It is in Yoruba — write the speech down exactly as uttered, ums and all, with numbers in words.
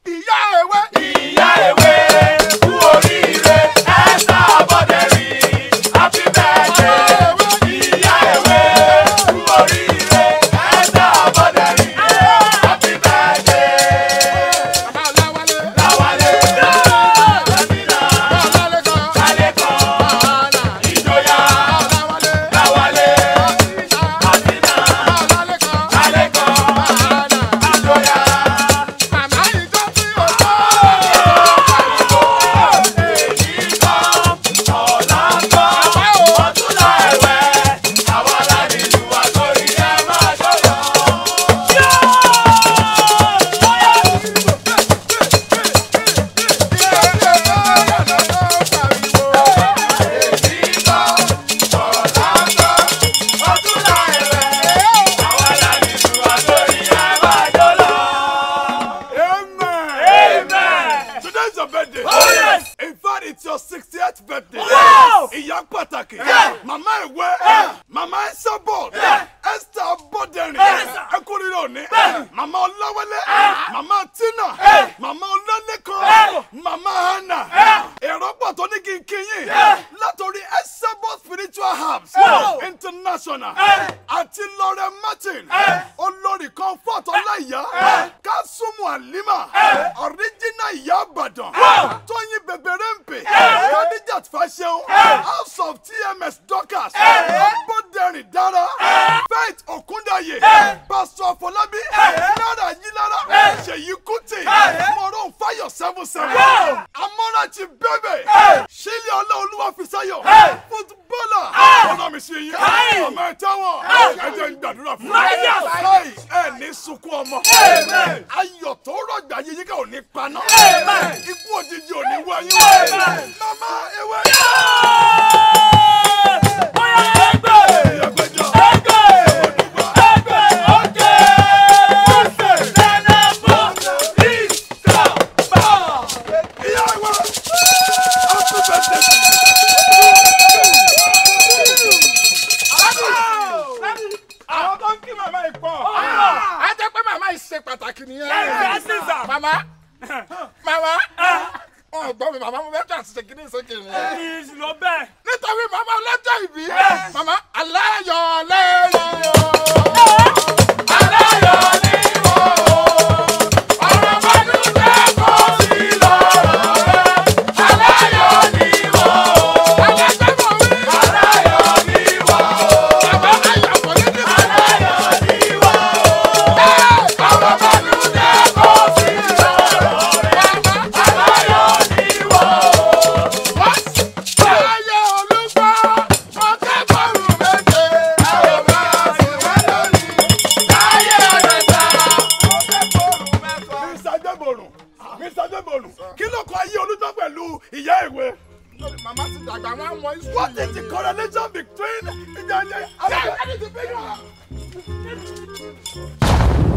ìyá ewé. ìyá ewé kú oríire ẹ̀sà àbọ̀dẹ̀rì happy birthday. ìyá ewé kú oríire ẹ̀sà àbọ̀dẹ̀rì happy birthday. Bàbá Láwálé. Láwálé. Lámìnà. Lálẹ́kan. Lálẹ́kan. Bàálà. Ìjòyà. Láwálé. Láwálé. Àtìná. Lámìnà. Lálẹ́kan. Lálẹ́kan. Bàálà. Ìjòyà. Màmá ìjọ tí ó tọ́. sixtieth birthday. Wow! Ìyá pàtàkì. Yeah. Màmá ìwé. Yeah. Màmá Ẹ̀sàbọ̀. Yeah. Esther Abọ́dẹ̀rìn. Yeah. Ẹ kú oríire òní. Yeah. Màmá Ọláwálé. Yeah. Màmá Tina. Yeah. Màmá Ọlálẹ́kan. Yeah. Màmá Hannah. Yeah. Èrò pọ̀ tó ní kí n kí yín. Yeah. Látòrí Ẹ̀sàbọ̀ Spiritual Herbs. Wow. International. Yeah. Àti Lọ́rẹ̀ Martin. Yeah. Olórí Comfort Ọláìyá. Yeah. Kásùmù Àlímà. Yeah. Original Ìyá Ìbàdàn. Wow. Tóyin Bèbèrè ń pè. Yeah. Kadijat Fashion. Yeah. House of T M S Dorcas. Yeah. Abọ́dẹ̀rìn Dára. Yeah. Faith Okundaye. Yeah. Pastor Fọlábí. Yeah. Lára Yílára. Yeah. Ṣèyí Kútì. Yeah. Mọ̀rọ̀ Fáyọ̀ seven seven. Wow. Amọ́rájì Bẹ́bẹ̀. Yeah. Ṣílẹ̀ Ọláolúwa Fisáyọ̀. Yeah. Fútbọ́là. Yeah. Ọ̀nà mi ṣe yín. Yeah. Ọmọ ẹ̀ tẹ́wọ̀n. Yeah. Ẹ jẹ́ ń gbàdúrà fún Yeah. Báyìí ẹ ní sunkún ọmọ. Amen. Ayọ̀ tó rọ̀gbà yíyí ká ò ní paná. Amen. Ikú òjijì ò ní wáyé. Amen. Mama ewé. Bóyá ẹgbẹ́. Ẹgbẹ́jọ. Ẹgbẹ́. Ẹgbẹ́. Ọ̀kẹ́. Ṣé Tẹnabọ̀ ìjọba. Ìyá wa. Happy birthday to you. Àwọn tó ń kí màmá yìí pọ̀. Á jẹ́ pé màmá yìí ṣe pàtàkì nìyẹn. Yes, sir. Màmá. Màmá. Wọ́n gbọ́ mi màmá mo fẹ́ tó àṣìṣe kìíní ìsókè nìyẹn. Please lọ bẹ́ẹ̀. Nítorí màmá ọlọ́jọ́ ìbí. Yes. Màmá aláyọ̀ lẹ́yọ̀. Aláyọ̀ ni mo. Ọ̀rọ̀ bàdújẹ́ kò sí lọ́rọ̀ rẹ̀. Aláyọ̀ ni mo. Alájọ́ mọ̀ wí. Aláyọ̀ ni mo. Bàbá ayọ̀ kò ní ní. Aláyọ̀ ni mo. Ọ̀rọ̀ bàdújẹ́ kò sí lọ́rọ̀ rẹ̀. Aláyọ̀ ni mo. Ayọ̀ olúgbọ́. Ọ̀kẹ́ bọ̀rù méje. Àwọn máa sì wá lónìí. Láyé ọ̀rẹ́ ta. Mísà Adébòrùn. Mísà Adébòrùn. Kí ló kọ ayé olújọ́ pẹ̀lú ìyá ìwé? Màmá ti dàgbà wọn mọ ìṣúná. What is the correlation between ìjà ìjà àti ìjà ìjà ìjà?